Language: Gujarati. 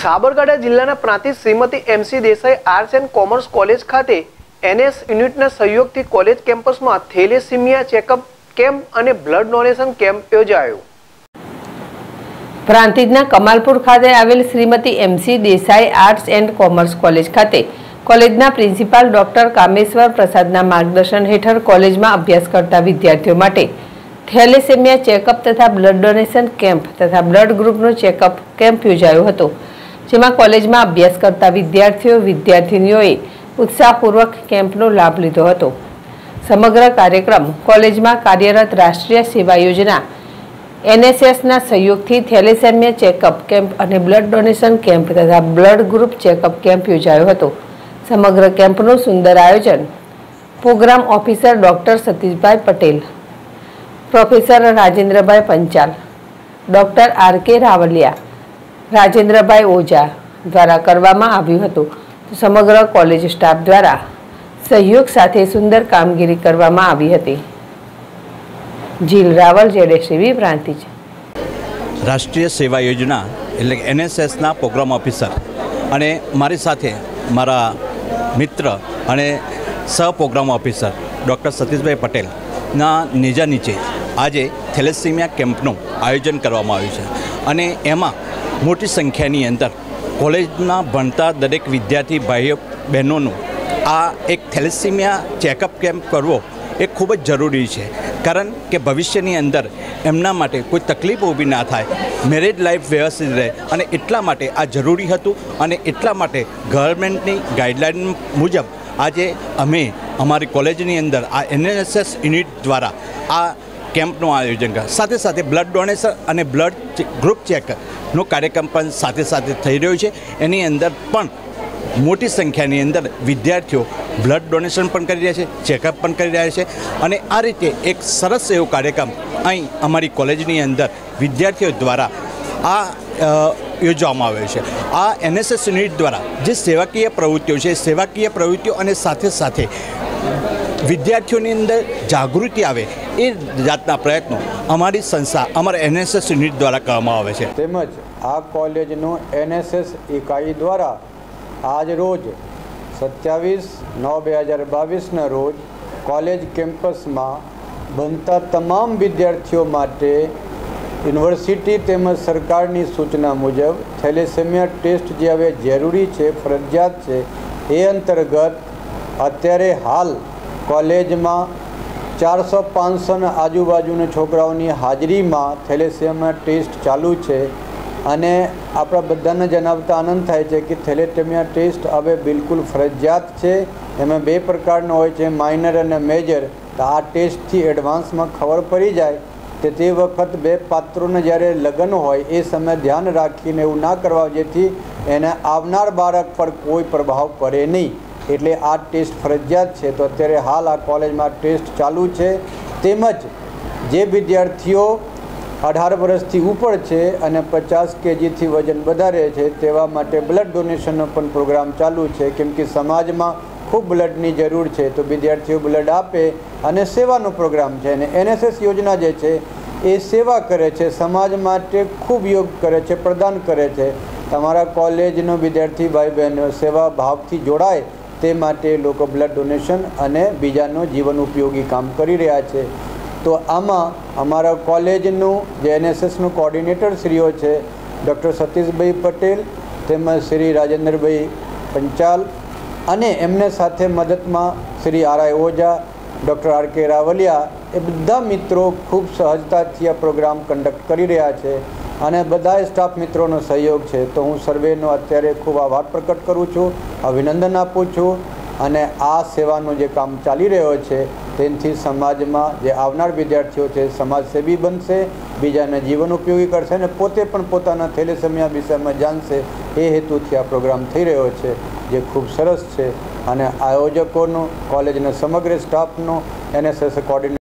સાબરકાંઠા જિલ્લાના Prantij Shrimati M C Desai arts and commerce college ખાતે એનએસ યુનિટના સહયોગથી કોલેજ કેમ્પસમાં થેલેસીમિયા ચેકઅપ કેમ્પ અને બ્લડ ડોનેશન કેમ્પ યોજાયો। પ્રાંતિજના કમાલપુર ખાતે આવેલ Shrimati M C Desai arts and commerce college ખાતે કોલેજના પ્રિન્સિપાલ ડોક્ટર કામેશ્વર પ્રસાદના માર્ગદર્શન હેઠળ કોલેજમાં અભ્યાસ કરતા વિદ્યાર્થીઓ માટે થેલેસીમિયા ચેકઅપ તથા બ્લડ ડોનેશન કેમ્પ તથા બ્લડ ગ્રુપનો ચેકઅપ કેમ્પ યોજાયો હતો, જેમાં કોલેજમાં અભ્યાસ કરતા વિદ્યાર્થીઓ વિદ્યાર્થીનીઓએ ઉત્સાહપૂર્વક કેમ્પનો લાભ લીધો હતો। સમગ્ર કાર્યક્રમ કોલેજમાં કાર્યરત રાષ્ટ્રીય સેવા યોજના એનએસએસના સહયોગથી થેલેસીમિયા ચેકઅપ કેમ્પ અને બ્લડ ડોનેશન કેમ્પ તથા બ્લડ ગ્રુપ ચેકઅપ કેમ્પ યોજાયો હતો। સમગ્ર કેમ્પનું સુંદર આયોજન પ્રોગ્રામ ઓફિસર ડોક્ટર સતીશભાઈ પટેલ, પ્રોફેસર રાજેન્દ્રભાઈ પંચાલ, ડોક્ટર આર.કે. રાવલિયા, રાજેન્દ્રભાઈ ઓઝા દ્વારા કરવામાં આવ્યું હતું। સમગ્ર કોલેજ સ્ટાફ દ્વારા સહયોગ સાથે સુંદર કામગીરી કરવામાં આવી હતી। જીલ રાવલ, જેડેસીવી, પ્રાંતિજ। રાષ્ટ્રીય સેવા યોજના એટલે એનએસએસના પ્રોગ્રામ ઓફિસર અને મારી સાથે મારા મિત્ર અને સહ પ્રોગ્રામ ઓફિસર ડૉક્ટર સતીશભાઈ પટેલના નેજા નીચે આજે થેલેસીમિયા કેમ્પનું આયોજન કરવામાં આવ્યું છે અને એમાં મોટી સંખ્યાની અંદર કોલેજના ભણતા દરેક વિદ્યાર્થી ભાઈઓ બહેનોનું આ એક થેલેસીમિયા ચેકઅપ કેમ્પ કરવો એ ખૂબ જ જરૂરી છે, કારણ કે ભવિષ્યની અંદર એમના માટે કોઈ તકલીફ ઊભી ના થાય, મેરેજ લાઈફ વ્યવસ્થિત રહે અને એટલા માટે આ જરૂરી હતું અને એટલા માટે ગવર્મેન્ટની ગાઈડલાઈન મુજબ આજે અમે અમારી કોલેજની અંદર આ એનએસએસ યુનિટ દ્વારા આ કેમ્પનું આયોજન કર્યું। સાથે સાથે બ્લડ ડોનેશન અને બ્લડ ગ્રુપ ચેકનો કાર્યક્રમ પણ સાથે સાથે થઈ રહ્યો છે। એની અંદર પણ મોટી સંખ્યાની અંદર વિદ્યાર્થીઓ બ્લડ ડોનેશન પણ કરી રહ્યા છે, ચેકઅપ પણ કરી રહ્યા છે અને આ રીતે એક સરસ એવો કાર્યક્રમ અહીં અમારી કોલેજની અંદર વિદ્યાર્થીઓ દ્વારા આ યોજવામાં આવે છે। આ એનએસએસ યુનિટ દ્વારા જે સેવાકીય પ્રવૃત્તિઓ છે, સેવાકીય પ્રવૃત્તિઓ અને સાથે સાથે વિદ્યાર્થીઓની અંદર જાગૃતિ આવે એ જાતના પ્રયત્નો અમારી સંસ્થા અમારા એનએસએસ યુનિટ દ્વારા કરવામાં આવે છે। તેમજ આ કોલેજનું એનએસએસ ઇકાઈ દ્વારા આજ રોજ 27/9/2022ના રોજ કોલેજ કેમ્પસમાં બનતા તમામ વિદ્યાર્થીઓ માટે યુનિવર્સિટી તેમજ સરકારની સૂચના મુજબ થેલેસીમિયા ટેસ્ટ જે હવે જરૂરી છે, ફરજિયાત છે, એ અંતર્ગત અત્યારે હાલ કોલેજમાં 400-500 આજુબાજુના છોકરાઓની હાજરીમાં થેલેસીમિયા ટેસ્ટ ચાલુ છે અને આપણા બધાને જણાવતા આનંદ થાય છે કે થેલેસીમિયા ટેસ્ટ હવે બિલકુલ ફરજિયાત છે। એમાં બે પ્રકારનો હોય છે, માઇનર અને મેજર। તો આ ટેસ્ટથી એડવાન્સમાં ખબર પડી જાય કે તે વખત બે પાત્રોને જ્યારે લગ્ન હોય એ સમયે ધ્યાન રાખીને એવું ના કરવા, જેથી એને આવનાર બાળક પર કોઈ પ્રભાવ પડે નહીં, એટલે આ ટેસ્ટ ફરજિયાત છે। તો અત્યારે હાલ આ કોલેજમાં ટેસ્ટ ચાલુ છે। તેમજ જે વિદ્યાર્થીઓ 18 વર્ષથી ઉપર છે અને 50 kgથી વજન વધારે છે તેવા માટે બ્લડ ડોનેશનનો પણ પ્રોગ્રામ ચાલુ છે, કેમ કે સમાજમાં ખૂબ બ્લડની જરૂર છે, તો વિદ્યાર્થીઓ બ્લડ આપે અને સેવાનો પ્રોગ્રામ છે। અને એનએસએસ યોજના જે છે એ સેવા કરે છે, સમાજ માટે ખૂબ યોગ કરે છે, પ્રદાન કરે છે। તમારા કોલેજનો વિદ્યાર્થી ભાઈ બહેનો સેવા ભાવથી જોડાય તે માટે લોકો બ્લડ ડોનેશન અને બીજાનો જીવન ઉપયોગી કામ કરી રહ્યા છે। તો આમાં અમારા કોલેજનું જે એનએસએસનું કોઓર્ડિનેટર શ્રીઓ છે ડૉક્ટર સતીશભાઈ પટેલ તેમજ શ્રી રાજેન્દ્રભાઈ પંચાલ અને એમને સાથે મદદમાં Shri R I. Oza, doctor R K. Ravaliya, એ બધા મિત્રો ખૂબ સહજતાથી આ પ્રોગ્રામ કન્ડક્ટ કરી રહ્યા છે અને બધાએ સ્ટાફ મિત્રોનો સહયોગ છે। તો હું સર્વેનો અત્યારે ખૂબ આભાર પ્રકટ કરું છું, અભિનંદન આપું છું અને આ સેવાનું જે કામ ચાલી રહ્યો છે તેનાથી સમાજમાં જે આવનાર વિદ્યાર્થીઓ છે સમાજસેવી બનશે, બીજાને જીવન ઉપયોગી કરશે અને પોતે પણ પોતાના થેલેસીમિયા વિષયમાં જાણશે। એ હેતુથી આ પ્રોગ્રામ થઈ રહ્યો છે, જે ખૂબ સરસ છે અને આયોજકોનો, કોલેજના સમગ્ર સ્ટાફનો, એનએસએસ કોઓર્ડિનેટર